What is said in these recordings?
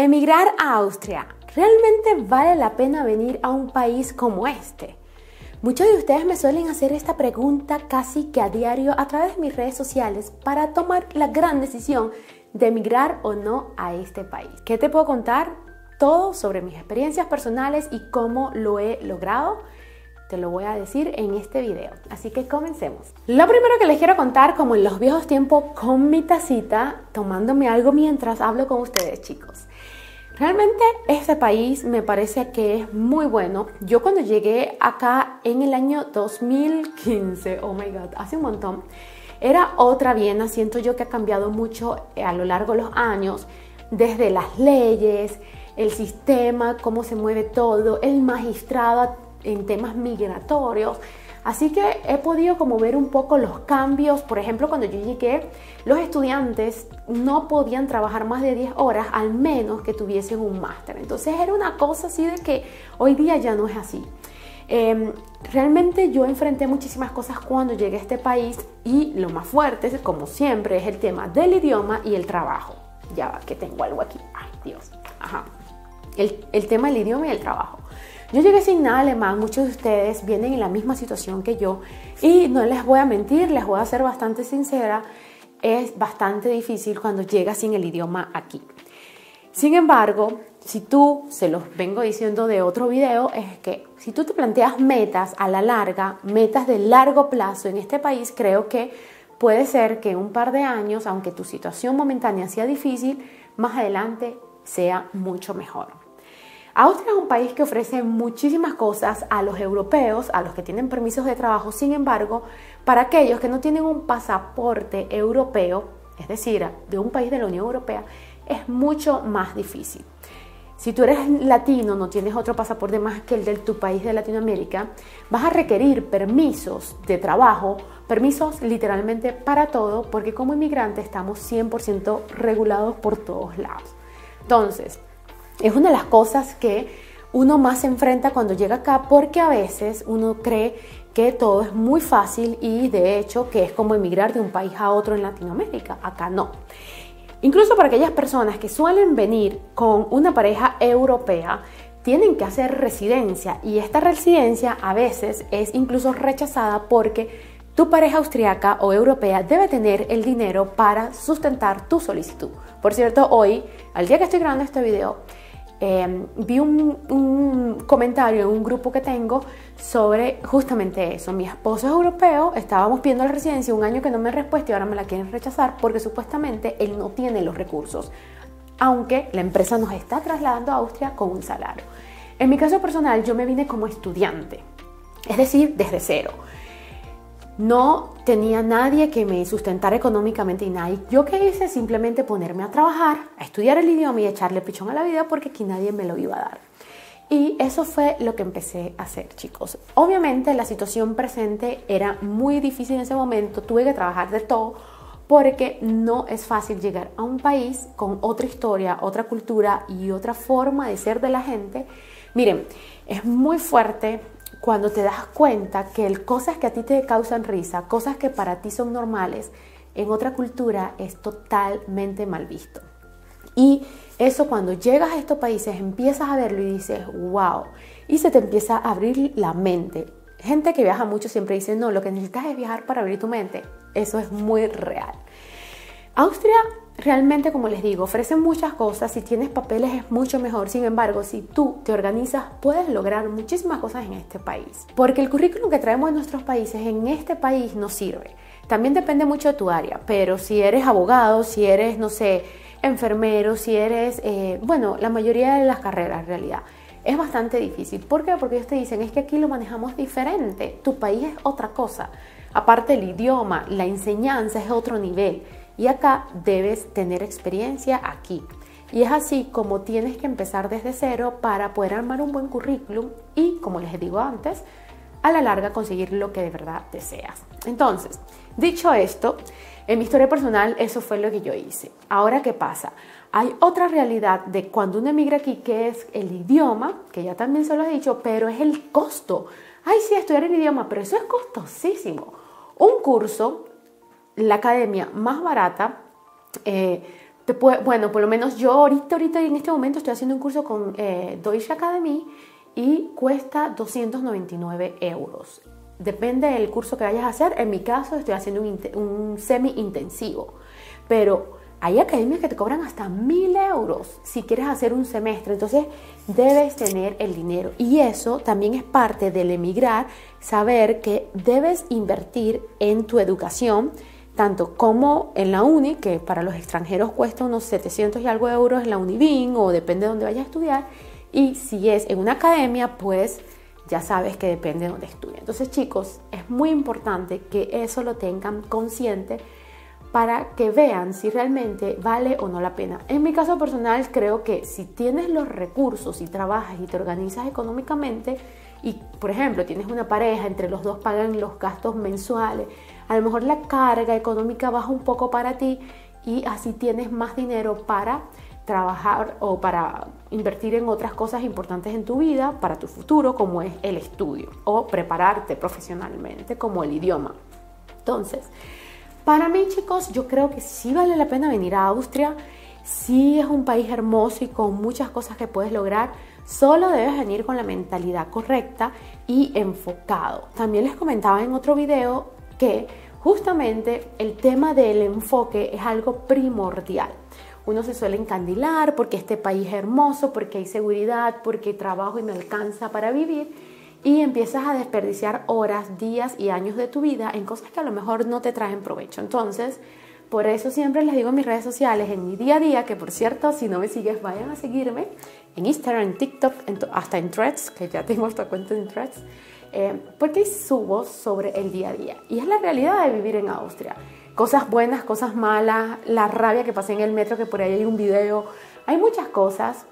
Emigrar a Austria, ¿realmente vale la pena venir a un país como este? Muchos de ustedes me suelen hacer esta pregunta casi que a diario a través de mis redes sociales para tomar la gran decisión de emigrar o no a este país. ¿Qué te puedo contar? Todo sobre mis experiencias personales y cómo lo he logrado. Te lo voy a decir en este video, así que comencemos. Lo primero que les quiero contar, como en los viejos tiempos, con mi tacita, tomándome algo mientras hablo con ustedes, chicos. Realmente este país me parece que es muy bueno. Yo cuando llegué acá en el año 2015, oh my god, hace un montón, era otra Viena. Siento yo que ha cambiado mucho a lo largo de los años, desde las leyes, el sistema, cómo se mueve todo, el magistrado en temas migratorios. Así que he podido como ver un poco los cambios. Por ejemplo, cuando yo llegué, los estudiantes no podían trabajar más de 10 horas al menos que tuviesen un máster. Entonces era una cosa así de que hoy día ya no es así. Realmente yo enfrenté muchísimas cosas cuando llegué a este país y lo más fuerte, como siempre, es el tema del idioma y el trabajo. Ya va, que tengo algo aquí. Ay, Dios. Ajá. El tema del idioma y el trabajo. Yo llegué sin nada alemán, muchos de ustedes vienen en la misma situación que yo y no les voy a mentir, les voy a ser bastante sincera, es bastante difícil cuando llegas sin el idioma aquí. Sin embargo, si tú, se los vengo diciendo de otro video, es que si tú te planteas metas a la larga, metas de largo plazo en este país, creo que puede ser que en un par de años, aunque tu situación momentánea sea difícil, más adelante sea mucho mejor. Austria es un país que ofrece muchísimas cosas a los europeos, a los que tienen permisos de trabajo. Sin embargo, para aquellos que no tienen un pasaporte europeo, es decir, de un país de la Unión Europea, es mucho más difícil. Si tú eres latino, no tienes otro pasaporte más que el de tu país de Latinoamérica, vas a requerir permisos de trabajo, permisos literalmente para todo, porque como inmigrante estamos 100% regulados por todos lados. Entonces, es una de las cosas que uno más se enfrenta cuando llega acá, porque a veces uno cree que todo es muy fácil y de hecho que es como emigrar de un país a otro en Latinoamérica. Acá no. Incluso para aquellas personas que suelen venir con una pareja europea, tienen que hacer residencia y esta residencia a veces es incluso rechazada porque tu pareja austriaca o europea debe tener el dinero para sustentar tu solicitud. Por cierto, hoy, al día que estoy grabando este video, vi un comentario en un grupo que tengo sobre justamente eso. Mi esposo es europeo, estábamos pidiendo la residencia, un año que no me ha respuesto y ahora me la quieren rechazar porque supuestamente él no tiene los recursos, aunque la empresa nos está trasladando a Austria con un salario. En mi caso personal, yo me vine como estudiante, es decir, desde cero. No tenía nadie que me sustentara económicamente y nada. Yo qué hice, simplemente ponerme a trabajar, a estudiar el idioma y echarle pichón a la vida porque aquí nadie me lo iba a dar. Y eso fue lo que empecé a hacer, chicos. Obviamente la situación presente era muy difícil en ese momento, tuve que trabajar de todo porque no es fácil llegar a un país con otra historia, otra cultura y otra forma de ser de la gente. Miren, es muy fuerte cuando te das cuenta que cosas que a ti te causan risa, cosas que para ti son normales, en otra cultura es totalmente mal visto. Y eso cuando llegas a estos países empiezas a verlo y dices, wow, y se te empieza a abrir la mente. Gente que viaja mucho siempre dice, no, lo que necesitas es viajar para abrir tu mente. Eso es muy real. Austria realmente, como les digo, ofrece muchas cosas. Si tienes papeles es mucho mejor. Sin embargo, si tú te organizas, puedes lograr muchísimas cosas en este país. Porque el currículum que traemos de nuestros países en este país no sirve. También depende mucho de tu área. Pero si eres abogado, si eres, no sé, enfermero, si eres, bueno, la mayoría de las carreras en realidad, es bastante difícil. ¿Por qué? Porque ellos te dicen, es que aquí lo manejamos diferente. Tu país es otra cosa. Aparte el idioma, la enseñanza es otro nivel. Y acá debes tener experiencia aquí. Y es así como tienes que empezar desde cero para poder armar un buen currículum y, como les digo antes, a la larga conseguir lo que de verdad deseas. Entonces, dicho esto, en mi historia personal eso fue lo que yo hice. Ahora, ¿qué pasa? Hay otra realidad de cuando uno emigra aquí, que es el idioma, que ya también se lo he dicho, pero es el costo. Ay, sí, estudiar el idioma, pero eso es costosísimo. Un curso, la academia más barata, bueno, por lo menos yo ahorita en este momento estoy haciendo un curso con Deutsche Academy y cuesta 299 euros. Depende del curso que vayas a hacer. En mi caso estoy haciendo un semi-intensivo, pero hay academias que te cobran hasta 1.000 euros si quieres hacer un semestre. Entonces debes tener el dinero, y eso también es parte del emigrar, saber que debes invertir en tu educación, tanto como en la uni, que para los extranjeros cuesta unos 700 y algo euros en la Univin, o depende de dónde vayas a estudiar, y si es en una academia, pues ya sabes que depende de dónde estudies. Entonces, chicos, es muy importante que eso lo tengan consciente para que vean si realmente vale o no la pena. En mi caso personal, creo que si tienes los recursos y trabajas y te organizas económicamente, y por ejemplo tienes una pareja, entre los dos pagan los gastos mensuales, a lo mejor la carga económica baja un poco para ti, y así tienes más dinero para trabajar o para invertir en otras cosas importantes en tu vida, para tu futuro, como es el estudio o prepararte profesionalmente, como el idioma. Entonces, para mí, chicos, yo creo que sí vale la pena venir a Austria. Sí es un país hermoso y con muchas cosas que puedes lograr. Solo debes venir con la mentalidad correcta y enfocado. También les comentaba en otro video que justamente el tema del enfoque es algo primordial. Uno se suele encandilar porque este país es hermoso, porque hay seguridad, porque trabajo y me alcanza para vivir, y empiezas a desperdiciar horas, días y años de tu vida en cosas que a lo mejor no te traen provecho. Entonces, por eso siempre les digo en mis redes sociales, en mi día a día, que por cierto, si no me sigues, vayan a seguirme en Instagram, en TikTok, hasta en Threads, que ya tengo esta cuenta en Threads, porque subo sobre el día a día. Y es la realidad de vivir en Austria. Cosas buenas, cosas malas, la rabia que pasé en el metro, que por ahí hay un video. Hay muchas cosas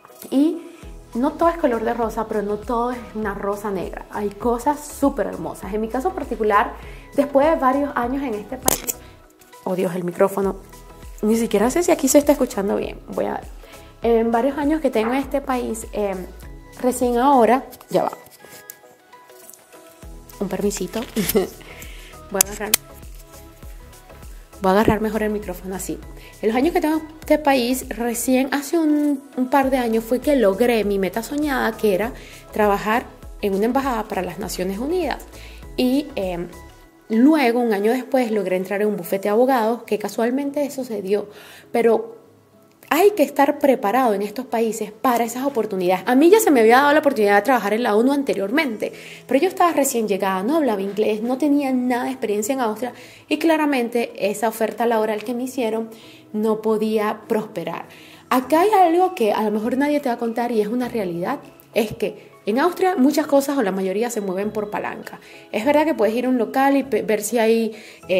y no todo es color de rosa, pero no todo es una rosa negra. Hay cosas súper hermosas. En mi caso particular, después de varios años en este país... Oh Dios, el micrófono. Ni siquiera sé si aquí se está escuchando bien. Voy a ver. En varios años que tengo en este país, recién ahora... Ya va. Un permisito. Voy a agarrar mejor el micrófono así. En los años que tengo en este país, recién hace un par de años fue que logré mi meta soñada, que era trabajar en una embajada para las Naciones Unidas. Y luego, un año después, logré entrar en un bufete de abogados, que casualmente eso se dio. Pero hay que estar preparado en estos países para esas oportunidades. A mí ya se me había dado la oportunidad de trabajar en la ONU anteriormente, pero yo estaba recién llegada, no hablaba inglés, no tenía nada de experiencia en Austria, y claramente esa oferta laboral que me hicieron no podía prosperar. Acá hay algo que a lo mejor nadie te va a contar y es una realidad, es que en Austria muchas cosas, o la mayoría, se mueven por palanca. Es verdad que puedes ir a un local y ver si hay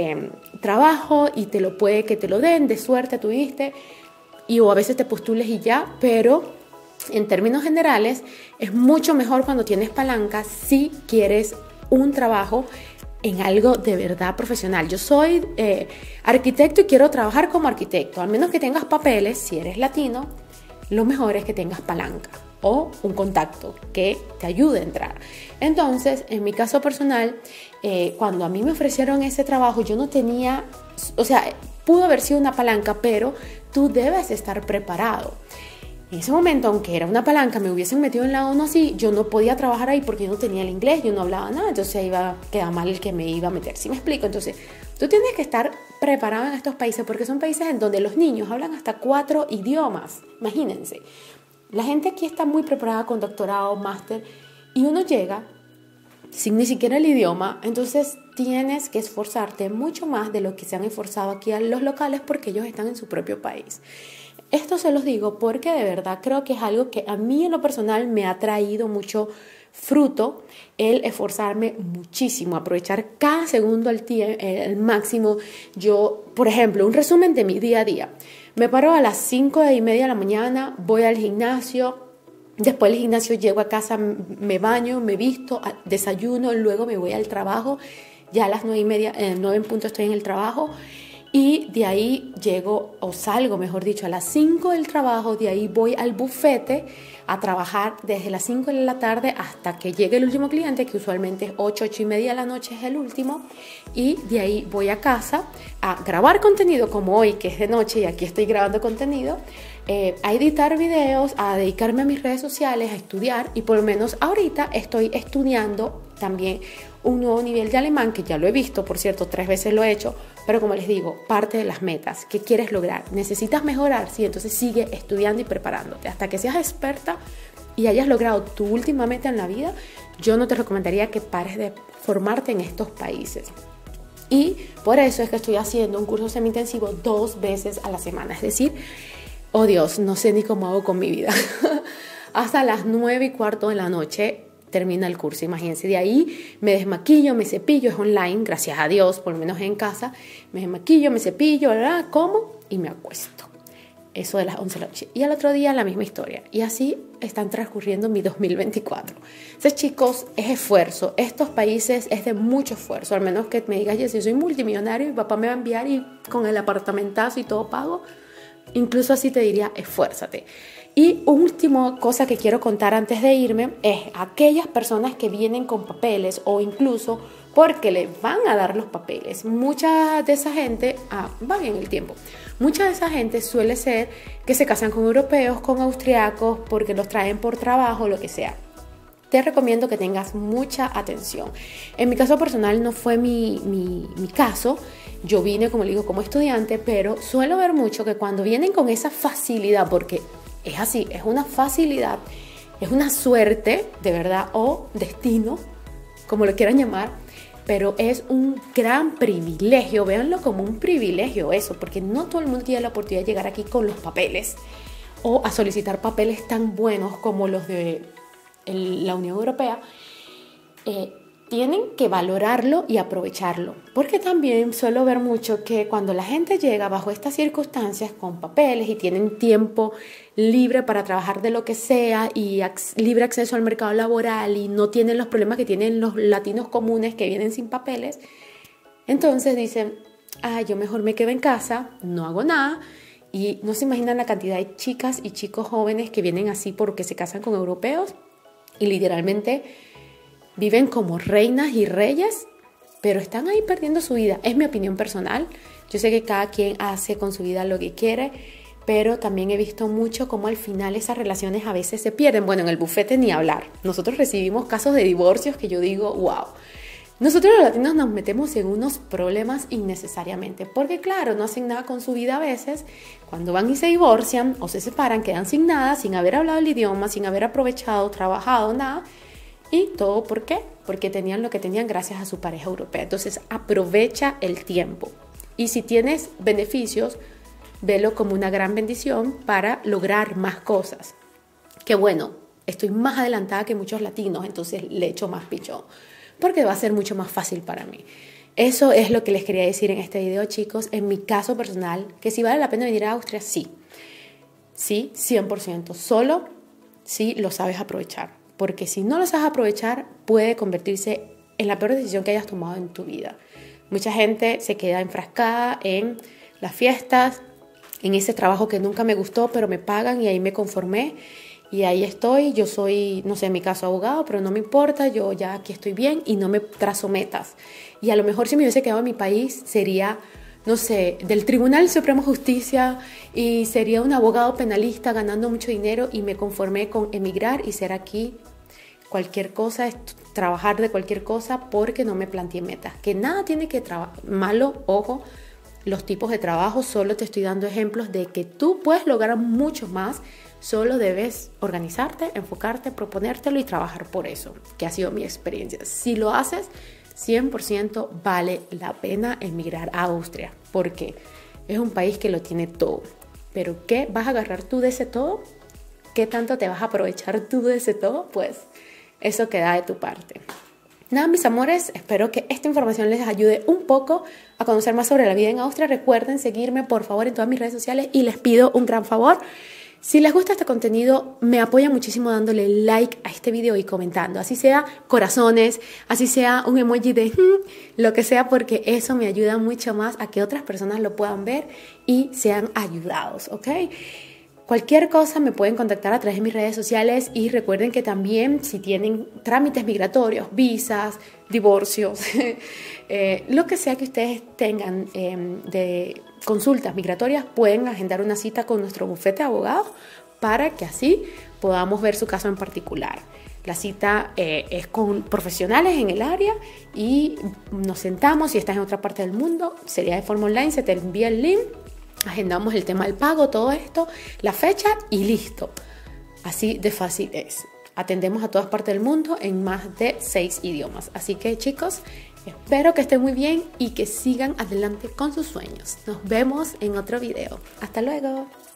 trabajo y que te lo den, de suerte tuviste, o a veces te postules y ya, pero en términos generales es mucho mejor cuando tienes palanca si quieres un trabajo en algo de verdad profesional. Yo soy arquitecto y quiero trabajar como arquitecto, al menos que tengas papeles. Si eres latino, lo mejor es que tengas palanca o un contacto que te ayude a entrar. Entonces, en mi caso personal, cuando a mí me ofrecieron ese trabajo, yo no tenía, o sea, pudo haber sido una palanca, pero tú debes estar preparado. En ese momento, aunque era una palanca, me hubiesen metido en la ONU así, yo no podía trabajar ahí porque yo no tenía el inglés, yo no hablaba nada, entonces iba a quedar mal el que me iba a meter. ¿Sí me explico? Entonces, tú tienes que estar preparado en estos países, porque son países en donde los niños hablan hasta 4 idiomas. Imagínense. La gente aquí está muy preparada con doctorado, máster, y uno llega sin ni siquiera el idioma. Entonces tienes que esforzarte mucho más de lo que se han esforzado aquí a los locales, porque ellos están en su propio país. Esto se los digo porque de verdad creo que es algo que a mí en lo personal me ha traído mucho fruto, el esforzarme muchísimo, aprovechar cada segundo al máximo. Yo, por ejemplo, un resumen de mi día a día. Me paro a las 5:30 de la mañana, voy al gimnasio, después del gimnasio llego a casa, me baño, me visto, desayuno, luego me voy al trabajo, ya a las 9:30, 9 en punto estoy en el trabajo. Y de ahí llego, o salgo, mejor dicho, a las 5 del trabajo, de ahí voy al bufete a trabajar desde las 5 de la tarde hasta que llegue el último cliente, que usualmente es 8 y media de la noche es el último, y de ahí voy a casa a grabar contenido como hoy, que es de noche y aquí estoy grabando contenido, a editar videos, a dedicarme a mis redes sociales, a estudiar, y por lo menos ahorita estoy estudiando también un nuevo nivel de alemán, que ya lo he visto, por cierto, 3 veces lo he hecho, pero como les digo, parte de las metas, ¿qué quieres lograr? ¿Necesitas mejorar? Sí, entonces sigue estudiando y preparándote hasta que seas experta y hayas logrado tu última meta en la vida. Yo no te recomendaría que pares de formarte en estos países. Y por eso es que estoy haciendo un curso semi-intensivo 2 veces a la semana, es decir, oh Dios, no sé ni cómo hago con mi vida. Hasta las 9:15 de la noche termina el curso, imagínense. De ahí me desmaquillo, me cepillo, es online, gracias a Dios, por lo menos en casa. Me desmaquillo, me cepillo, como y me acuesto. Eso de las 11 de la noche. Y al otro día la misma historia. Y así están transcurriendo mi 2024. Entonces, chicos, es esfuerzo. Estos países es de mucho esfuerzo. Al menos que me digas, si soy multimillonario, mi papá me va a enviar y con el apartamentazo y todo pago. Incluso así te diría, esfuérzate. Y última cosa que quiero contar antes de irme es aquellas personas que vienen con papeles o incluso porque les van a dar los papeles. Mucha de esa gente, va bien el tiempo, mucha de esa gente suele ser que se casan con europeos, con austriacos, porque los traen por trabajo, lo que sea. Te recomiendo que tengas mucha atención. En mi caso personal no fue mi caso. Yo vine, como le digo, como estudiante, pero suelo ver mucho que cuando vienen con esa facilidad, porque es así, es una facilidad, es una suerte, de verdad, o destino, como lo quieran llamar, pero es un gran privilegio, véanlo como un privilegio eso, porque no todo el mundo tiene la oportunidad de llegar aquí con los papeles o a solicitar papeles tan buenos como los de la Unión Europea. Tienen que valorarlo y aprovecharlo, porque también suelo ver mucho que cuando la gente llega bajo estas circunstancias con papeles y tienen tiempo libre para trabajar de lo que sea y libre acceso al mercado laboral y no tienen los problemas que tienen los latinos comunes que vienen sin papeles, entonces dicen, yo mejor me quedo en casa, no hago nada. Y no se imaginan la cantidad de chicas y chicos jóvenes que vienen así porque se casan con europeos y literalmente viven como reinas y reyes, pero están ahí perdiendo su vida. Es mi opinión personal. Yo sé que cada quien hace con su vida lo que quiere, pero también he visto mucho cómo al final esas relaciones a veces se pierden. Bueno, en el bufete ni hablar. Nosotros recibimos casos de divorcios que yo digo, wow. Nosotros los latinos nos metemos en unos problemas innecesariamente, porque claro, no hacen nada con su vida a veces. Cuando van y se divorcian o se separan, quedan sin nada, sin haber hablado el idioma, sin haber aprovechado, trabajado, nada. ¿Y todo por qué? Porque tenían lo que tenían gracias a su pareja europea. Entonces, aprovecha el tiempo. Y si tienes beneficios, velo como una gran bendición para lograr más cosas. Que bueno, estoy más adelantada que muchos latinos, entonces le echo más pichón, porque va a ser mucho más fácil para mí. Eso es lo que les quería decir en este video, chicos. En mi caso personal, que si vale la pena venir a Austria, sí. Sí, 100%. Solo si lo sabes aprovechar. Porque si no lo sabes aprovechar, puede convertirse en la peor decisión que hayas tomado en tu vida. Mucha gente se queda enfrascada en las fiestas, en ese trabajo que nunca me gustó, pero me pagan y ahí me conformé. Y ahí estoy, yo soy, no sé, en mi caso abogado, pero no me importa, yo ya aquí estoy bien y no me trazo metas. Y a lo mejor si me hubiese quedado en mi país sería, no sé, del Tribunal Supremo de Justicia y sería un abogado penalista ganando mucho dinero y me conformé con emigrar y ser aquí cualquier cosa, trabajar de cualquier cosa porque no me planteé metas. Que nada tiene que malo, ojo, los tipos de trabajo, solo te estoy dando ejemplos de que tú puedes lograr mucho más, solo debes organizarte, enfocarte, proponértelo y trabajar por eso, que ha sido mi experiencia. Si lo haces, 100% vale la pena emigrar a Austria, porque es un país que lo tiene todo. Pero ¿qué vas a agarrar tú de ese todo? ¿Qué tanto te vas a aprovechar tú de ese todo? Pues eso queda de tu parte. Nada, mis amores, espero que esta información les ayude un poco a conocer más sobre la vida en Austria. Recuerden seguirme, por favor, en todas mis redes sociales y les pido un gran favor. Si les gusta este contenido, me apoyan muchísimo dándole like a este video y comentando, así sea corazones, así sea un emoji de lo que sea, porque eso me ayuda mucho más a que otras personas lo puedan ver y sean ayudados, ¿ok? Cualquier cosa me pueden contactar a través de mis redes sociales y recuerden que también si tienen trámites migratorios, visas, divorcios, lo que sea que ustedes tengan de consultas migratorias, pueden agendar una cita con nuestro bufete de abogados para que así podamos ver su caso en particular. La cita es con profesionales en el área y nos sentamos. Si estás en otra parte del mundo, sería de forma online, se te envía el link. Agendamos el tema del pago, todo esto, la fecha y listo. Así de fácil es. Atendemos a todas partes del mundo en más de 6 idiomas. Así que chicos, espero que estén muy bien y que sigan adelante con sus sueños. Nos vemos en otro video. Hasta luego.